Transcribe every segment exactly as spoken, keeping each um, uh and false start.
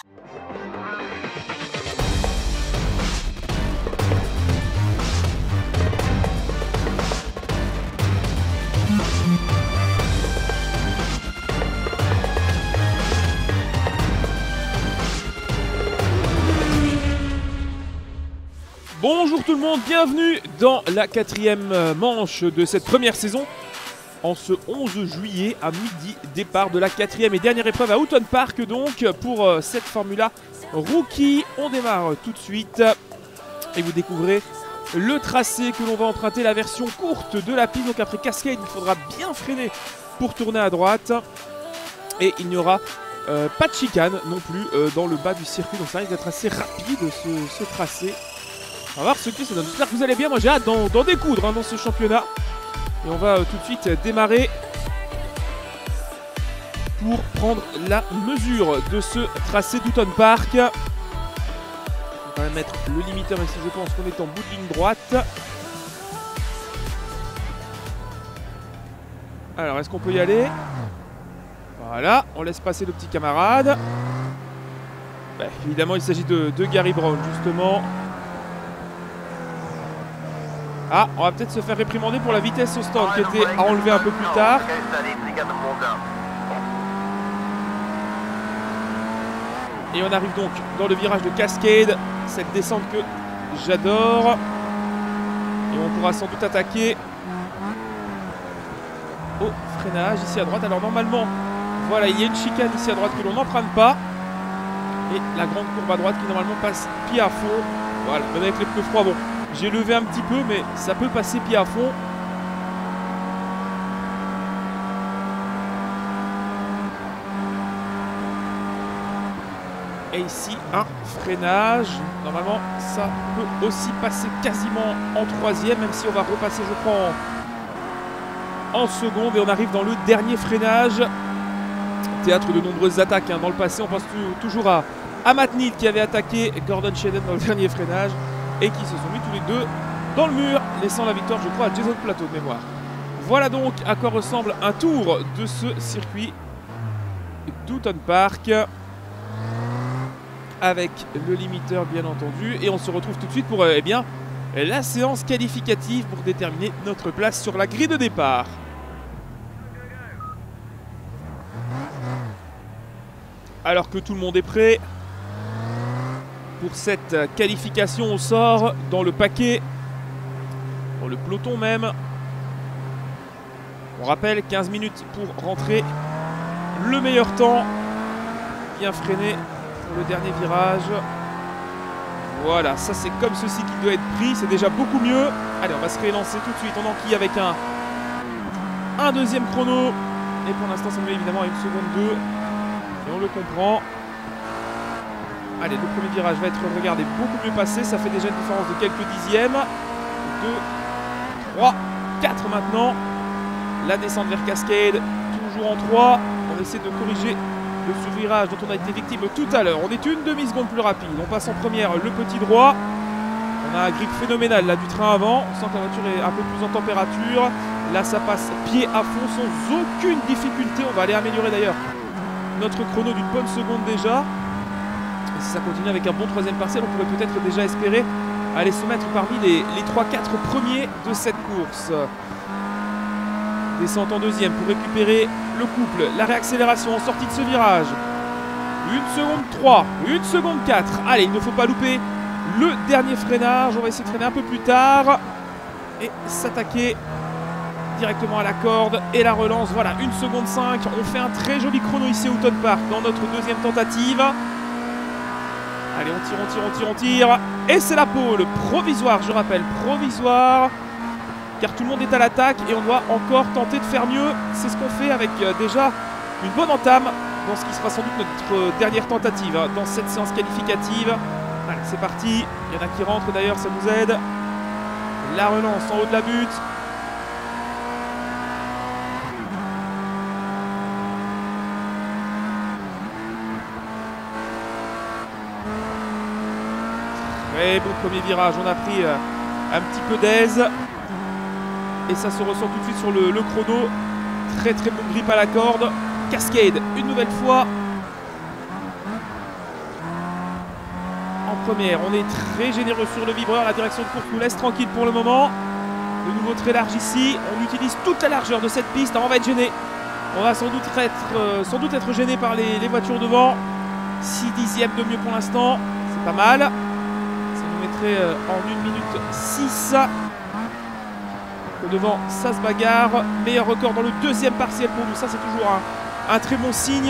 Bonjour tout le monde, bienvenue dans la quatrième manche de cette première saison. En ce onze juillet à midi, départ de la quatrième et dernière épreuve à Houghton Park donc pour cette Formula Rookie. On démarre tout de suite et vous découvrez le tracé que l'on va emprunter, la version courte de la piste. Donc après Cascade, il faudra bien freiner pour tourner à droite et il n'y aura euh, pas de chicane non plus euh, dans le bas du circuit. Donc ça risque d'être assez rapide ce, ce tracé. On va voir ce que ça donne. J'espère que vous allez bien. Moi j'ai hâte d'en découdre hein, dans ce championnat. Et on va euh, tout de suite euh, démarrer pour prendre la mesure de ce tracé d'Houghton Park. On va quand même mettre le limiteur même si je pense qu'on est en bout de ligne droite. Alors est-ce qu'on peut y aller? Voilà, on laisse passer le petit camarade. Bah, évidemment il s'agit de, de Gary Brown justement. Ah, on va peut-être se faire réprimander pour la vitesse au stand qui était à enlever un peu plus tard. Et on arrive donc dans le virage de Cascade, cette descente que j'adore. Et on pourra sans doute attaquer au freinage ici à droite. Alors normalement, voilà, il y a une chicane ici à droite que l'on n'emprunte pas. Et la grande courbe à droite qui normalement passe pied à fond. Voilà, même avec les pneus froids, bon. J'ai levé un petit peu, mais ça peut passer pied à fond. Et ici, un freinage. Normalement, ça peut aussi passer quasiment en troisième, même si on va repasser, je crois, en, en seconde. Et on arrive dans le dernier freinage. Théâtre de nombreuses attaques hein. Dans le passé, on pense toujours à, à Matt Neal qui avait attaqué Gordon Shedden dans le dernier freinage. Et qui se sont mis tous les deux dans le mur, laissant la victoire, je crois, à Jason Plateau de mémoire. Voilà donc à quoi ressemble un tour de ce circuit d'Houghton Park. Avec le limiteur, bien entendu. Et on se retrouve tout de suite pour eh bien, la séance qualificative pour déterminer notre place sur la grille de départ. Alors que tout le monde est prêt pour cette qualification, on sort dans le paquet, dans le peloton même. On rappelle quinze minutes pour rentrer. Le meilleur temps, bien freiné pour le dernier virage. Voilà, ça c'est comme ceci qu'il doit être pris, c'est déjà beaucoup mieux. Allez, on va se rélancer tout de suite. On enquille avec un, un deuxième chrono. Et pour l'instant, ça nous met évidemment à une seconde deux. Et on le comprend. Allez, le premier virage va être regardé beaucoup mieux passé. Ça fait déjà une différence de quelques dixièmes. deux, trois, quatre maintenant. La descente vers Cascade, toujours en trois. On essaie de corriger le sous-virage dont on a été victime tout à l'heure. On est une demi-seconde plus rapide. On passe en première le petit droit. On a un grip phénoménal là du train avant. On sent que la voiture est un peu plus en température. Là, ça passe pied à fond sans aucune difficulté. On va aller améliorer d'ailleurs notre chrono d'une bonne seconde déjà. Et si ça continue avec un bon troisième partiel, on pourrait peut-être déjà espérer aller se mettre parmi les, les trois quatre premiers de cette course. Descente en deuxième pour récupérer le couple. La réaccélération en sortie de ce virage. une seconde trois, une seconde quatre. Allez, il ne faut pas louper le dernier freinage. On va essayer de freiner un peu plus tard. Et s'attaquer directement à la corde. Et la relance, voilà, une seconde cinq. On fait un très joli chrono ici à Houghton Park dans notre deuxième tentative. Allez, on tire, on tire, on tire, on tire. Et c'est la pole provisoire, je rappelle, provisoire. Car tout le monde est à l'attaque et on doit encore tenter de faire mieux. C'est ce qu'on fait avec euh, déjà une bonne entame dans ce qui sera sans doute notre euh, dernière tentative hein, dans cette séance qualificative. Allez, c'est parti. Il y en a qui rentrent d'ailleurs, ça nous aide. La relance en haut de la butte. Très bon premier virage, on a pris euh, un petit peu d'aise. Et ça se ressent tout de suite sur le, le chrono. Très très bon grip à la corde. Cascade, une nouvelle fois. première. On est très généreux sur le vibreur. La direction de course nous laisse tranquille pour le moment. De nouveau très large ici. On utilise toute la largeur de cette piste. On va être gêné. On va sans doute être, euh, sans doute être gêné par les, les voitures devant. six dixièmes de mieux pour l'instant. C'est pas mal. Ça nous mettrait euh, en une minute six. Devant, ça se bagarre. Meilleur record dans le deuxième partiel pour nous. Ça, c'est toujours un, un très bon signe.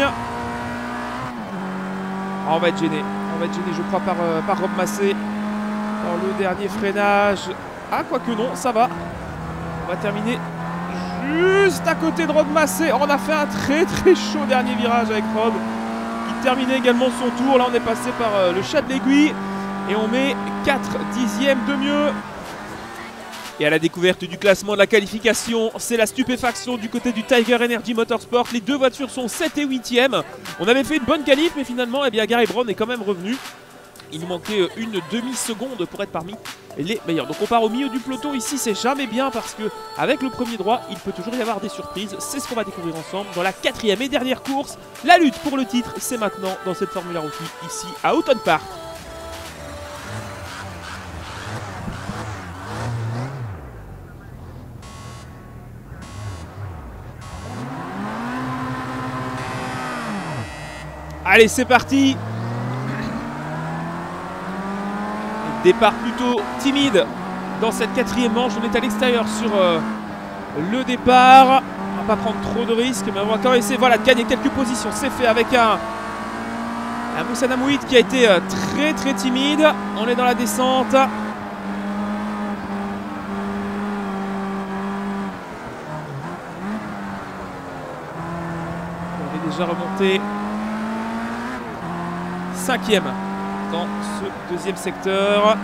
Ah, on va être gêné. On va être gêné, je crois, par, euh, par Rob Massé. Dans le dernier freinage. Ah, quoique non, ça va. On va terminer juste à côté de Rob Massé. Oh, on a fait un très très chaud dernier virage avec Rob, qui terminait également son tour. Là, on est passé par euh, le chat de l'aiguille. Et on met quatre dixièmes de mieux. Et à la découverte du classement de la qualification, c'est la stupéfaction du côté du Tiger Energy Motorsport. Les deux voitures sont sept et huitième. On avait fait une bonne qualif, mais finalement, eh bien, Gary Brown est quand même revenu. Il nous manquait une demi-seconde pour être parmi les meilleurs. Donc on part au milieu du peloton. Ici, c'est jamais bien parce que avec le premier droit, il peut toujours y avoir des surprises. C'est ce qu'on va découvrir ensemble dans la quatrième et dernière course. La lutte pour le titre, c'est maintenant dans cette Formula Rookie, ici à Houghton Park. Allez, c'est parti. Départ plutôt timide dans cette quatrième manche. On est à l'extérieur sur euh, le départ. On va pas prendre trop de risques, mais on va quand même essayer, voilà, de gagner quelques positions. C'est fait avec un, un Moussa Namouid qui a été euh, très très timide. On est dans la descente. On est déjà remonté cinquième dans ce deuxième secteur.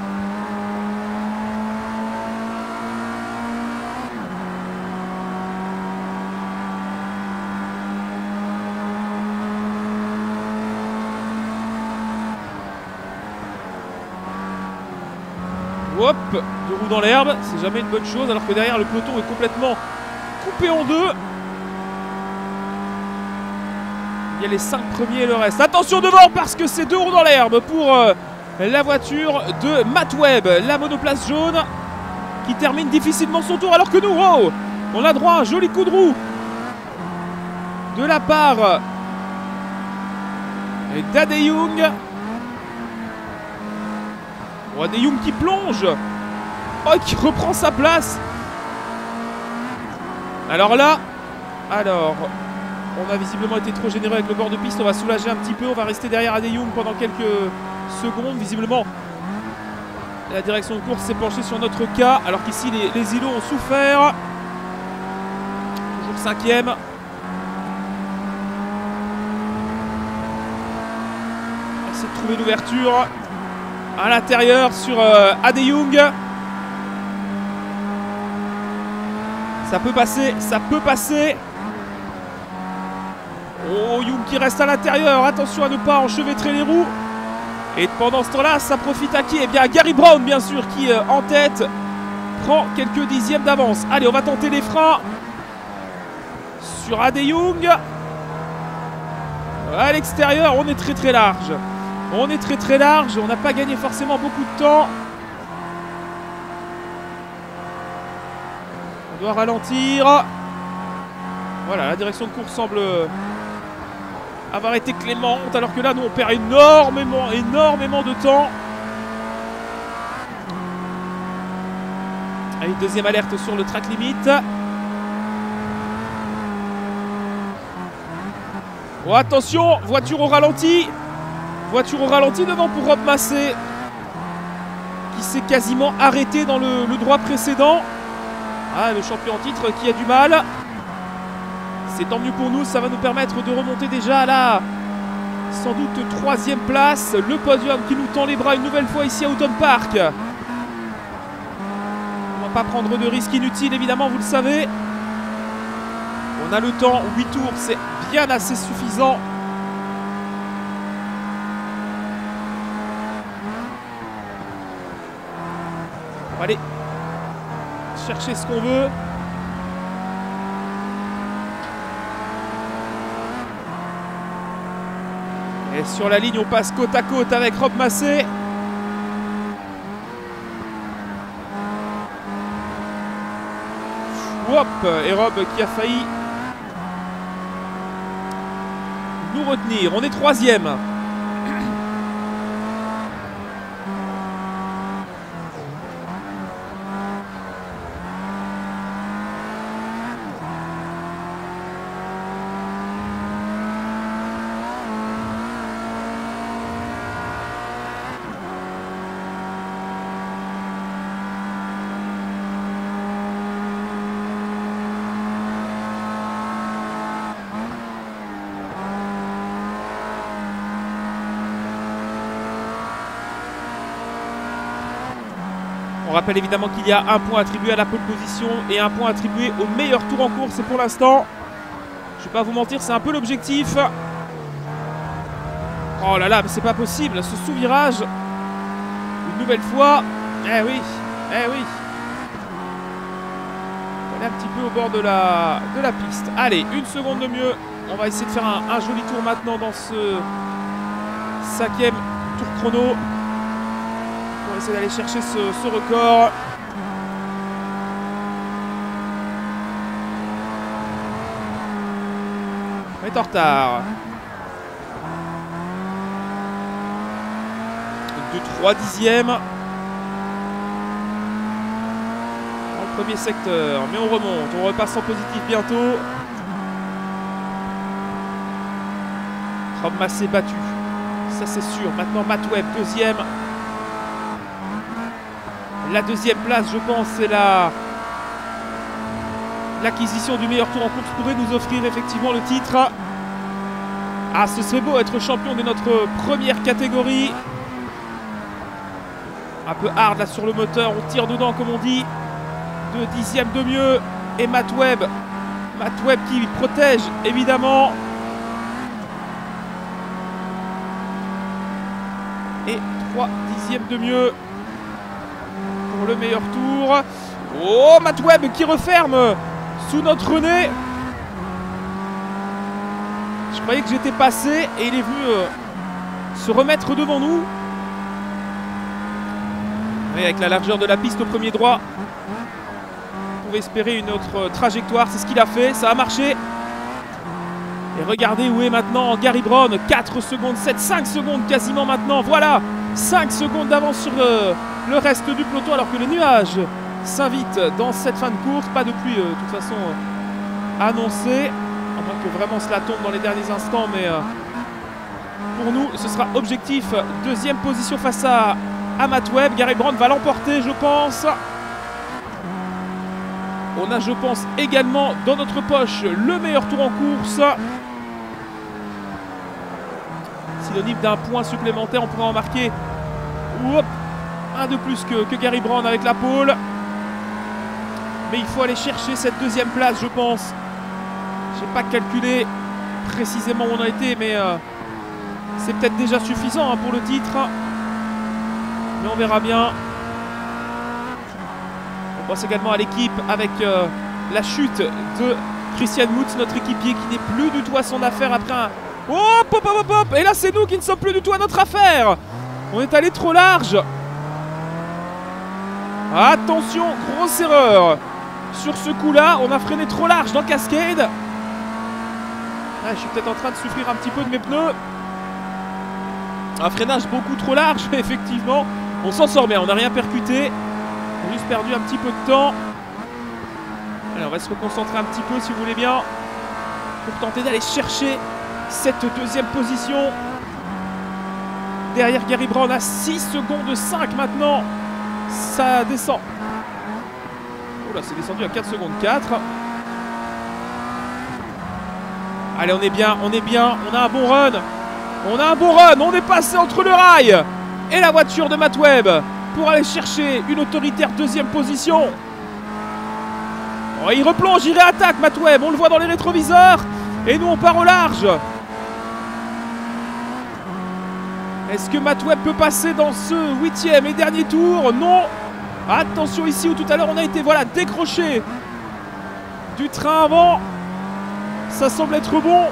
Hop, deux roues dans l'herbe, c'est jamais une bonne chose, alors que derrière le peloton est complètement coupé en deux. Il y a les cinq premiers et le reste. Attention devant parce que c'est deux roues dans l'herbe pour euh, la voiture de Matt Webb, la monoplace jaune, qui termine difficilement son tour alors que nous, oh, on a droit à un joli coup de roue de la part d'Ade Young. Oh, Ade Young qui plonge, oh, qui reprend sa place. Alors là, alors... on a visiblement été trop généreux avec le bord de piste. On va soulager un petit peu. On va rester derrière Ade Young pendant quelques secondes. Visiblement, la direction de course s'est penchée sur notre cas. Alors qu'ici, les, les îlots ont souffert. Toujours cinquième. On va essayer de trouver l'ouverture à l'intérieur sur euh, Ade Young. Ça peut passer. Ça peut passer. Oh, Young qui reste à l'intérieur. Attention à ne pas enchevêtrer les roues. Et pendant ce temps-là, ça profite à qui? Eh bien, à Gary Brown, bien sûr, qui euh, en tête prend quelques dixièmes d'avance. Allez, on va tenter les freins sur Ade Young. À l'extérieur, on est très très large. On est très très large. On n'a pas gagné forcément beaucoup de temps. On doit ralentir. Voilà, la direction de course semble avoir été clémente, alors que là, nous, on perd énormément, énormément de temps. Allez, deuxième alerte sur le track limit. Oh, attention, voiture au ralenti. Voiture au ralenti devant pour Rob Massé, qui s'est quasiment arrêté dans le, le droit précédent. Ah, le champion en titre qui a du mal. C'est tant mieux pour nous, ça va nous permettre de remonter déjà à la sans doute troisième place. Le podium qui nous tend les bras une nouvelle fois ici à Houghton Park. On ne va pas prendre de risques inutiles, évidemment, vous le savez. On a le temps, huit tours, c'est bien assez suffisant. On va aller chercher ce qu'on veut. Et sur la ligne, on passe côte à côte avec Rob Massé. Hop, et Rob qui a failli nous retenir. On est troisième. On rappelle évidemment qu'il y a un point attribué à la pole position et un point attribué au meilleur tour en course. Et pour l'instant, je ne vais pas vous mentir, c'est un peu l'objectif. Oh là là, mais c'est pas possible, ce sous-virage. Une nouvelle fois. Eh oui, eh oui. On est un petit peu au bord de la, de la piste. Allez, une seconde de mieux. On va essayer de faire un, un joli tour maintenant dans ce cinquième tour chrono. On va essayer d'aller chercher ce, ce record. On est en retard. De trois dixièmes. Dans le premier secteur. Mais on remonte. On repasse en positif bientôt. Rob Massé battu. Ça c'est sûr. Maintenant Matt Webb, deuxième. La deuxième place, je pense, c'est la l'acquisition du meilleur tour en course pourrait nous offrir effectivement le titre. Ah, ce serait beau être champion de notre première catégorie. Un peu hard là sur le moteur, on tire dedans comme on dit. Deux dixièmes de mieux. Et Matt Webb. Matt Webb qui protège évidemment. Et trois dixièmes de mieux. Pour le meilleur tour. Oh, Matt Webb qui referme sous notre nez. Je croyais que j'étais passé et il est venu euh, se remettre devant nous. Et avec la largeur de la piste au premier droit, on pouvait espérer une autre trajectoire. C'est ce qu'il a fait, ça a marché. Et regardez où est maintenant Gary Brown. quatre secondes, sept, cinq secondes quasiment maintenant. Voilà, cinq secondes d'avance sur euh, le reste du peloton alors que les nuages s'invitent dans cette fin de course. Pas de pluie euh, de toute façon euh, annoncée. À moins que vraiment cela tombe dans les derniers instants. Mais euh, pour nous, ce sera objectif. Deuxième position face à, à Matt Webb. Gary Brown va l'emporter, je pense. On a, je pense, également dans notre poche le meilleur tour en course. Synonyme d'un point supplémentaire, on pourra en marquer Ouop, un de plus que, que Gary Brown avec la pole. Mais il faut aller chercher cette deuxième place, je pense. Je n'ai pas calculé précisément où on a été, mais euh, c'est peut-être déjà suffisant hein, pour le titre. Mais on verra bien. On pense également à l'équipe avec euh, la chute de Christian Woods, notre équipier qui n'est plus du tout à son affaire après un... Oh, pop, pop, pop. Et là, c'est nous qui ne sommes plus du tout à notre affaire. On est allé trop large. Attention, grosse erreur. Sur ce coup-là, on a freiné trop large dans Cascade. Ah, je suis peut-être en train de souffrir un petit peu de mes pneus. Un freinage beaucoup trop large, effectivement. On s'en sort bien, on n'a rien percuté. On a juste perdu un petit peu de temps. Allez, on va se reconcentrer un petit peu, si vous voulez bien, pour tenter d'aller chercher cette deuxième position. Derrière Gary Brown à six secondes cinq maintenant. Ça descend. Oh là, c'est descendu à quatre secondes quatre. Allez, on est bien, on est bien. On a un bon run. On a un bon run. On est passé entre le rail et la voiture de Matt Webb pour aller chercher une autoritaire deuxième position. Oh, il replonge, il réattaque Matt Webb. On le voit dans les rétroviseurs. Et nous, on part au large. Est-ce que Matt Webb peut passer dans ce huitième et dernier tour? Non. Attention ici où tout à l'heure on a été voilà, décroché du train avant. Ça semble être bon.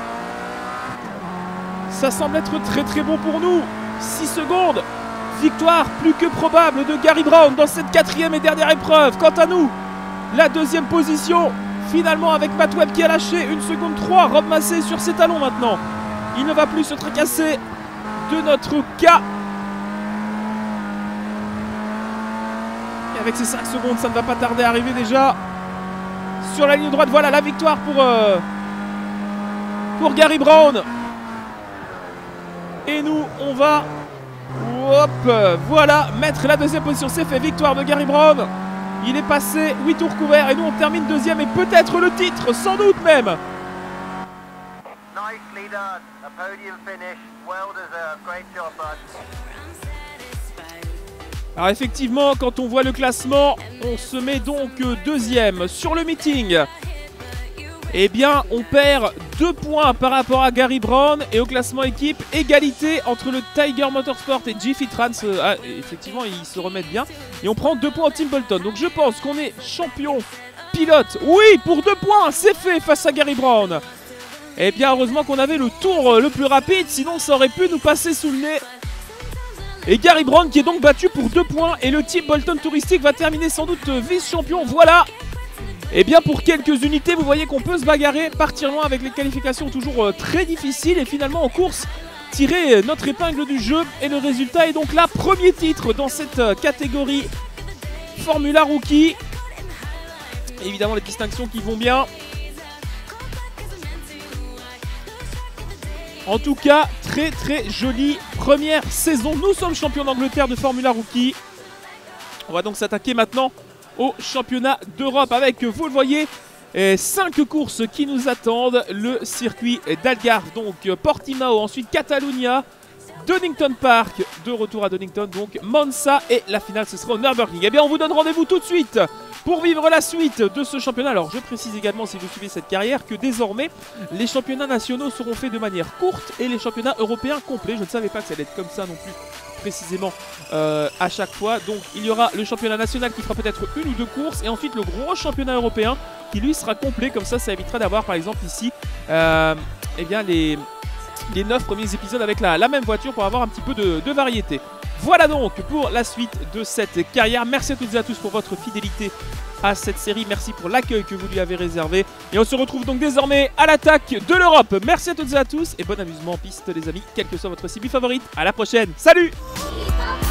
Ça semble être très très bon pour nous. six secondes. Victoire plus que probable de Gary Brown dans cette quatrième et dernière épreuve. Quant à nous, la deuxième position finalement avec Matt Webb qui a lâché une seconde trois. Rob Massé sur ses talons maintenant. Il ne va plus se tracasser de notre cas. Et avec ces cinq secondes, ça ne va pas tarder à arriver déjà. Sur la ligne droite, voilà la victoire pour, euh, pour Gary Brown. Et nous, on va hop, voilà, mettre la deuxième position. C'est fait, victoire de Gary Brown. Il est passé huit tours couverts et nous, on termine deuxième et peut-être le titre, sans doute même. Nicely done. A podium finish. Well deserved. Great job, bud. Alors effectivement, quand on voit le classement, on se met donc deuxième. Sur le meeting, eh bien, on perd deux points par rapport à Gary Brown. Et au classement équipe, égalité entre le Tiger Motorsport et Jiffy Trans. Ah, effectivement, ils se remettent bien. Et on prend deux points au Team Bolton. Donc je pense qu'on est champion pilote. Oui, pour deux points, c'est fait face à Gary Brown. Eh bien, heureusement qu'on avait le tour le plus rapide. Sinon, ça aurait pu nous passer sous le nez. Et Gary Brown qui est donc battu pour deux points. Et le Team Bolton Touristique va terminer sans doute vice-champion. Voilà. Et bien pour quelques unités, vous voyez qu'on peut se bagarrer, partir loin avec les qualifications toujours euh, très difficiles. Et finalement en course, tirer notre épingle du jeu. Et le résultat est donc là, premier titre dans cette euh, catégorie Formula Rookie. Et évidemment les distinctions qui vont bien. En tout cas, très très jolie première saison. Nous sommes champions d'Angleterre de Formula Rookie. On va donc s'attaquer maintenant au championnat d'Europe avec, vous le voyez, cinq courses qui nous attendent. Le circuit d'Algarve, donc Portimao, ensuite Catalunya, Donington Park, de retour à Donington, donc Monza, et la finale ce sera au Nürburgring. Eh bien on vous donne rendez-vous tout de suite pour vivre la suite de ce championnat. Alors je précise également, si vous suivez cette carrière, que désormais les championnats nationaux seront faits de manière courte et les championnats européens complets. Je ne savais pas que ça allait être comme ça non plus précisément euh, à chaque fois. Donc il y aura le championnat national qui fera peut-être une ou deux courses et ensuite le gros championnat européen qui lui sera complet. Comme ça, ça évitera d'avoir par exemple ici euh, eh bien les... les neuf premiers épisodes avec la, la même voiture pour avoir un petit peu de, de variété. Voilà donc pour la suite de cette carrière. Merci à toutes et à tous pour votre fidélité à cette série. Merci pour l'accueil que vous lui avez réservé. Et on se retrouve donc désormais à l'attaque de l'Europe. Merci à toutes et à tous et bon amusement en piste les amis, quelle que soit votre C B favorite. À la prochaine. Salut!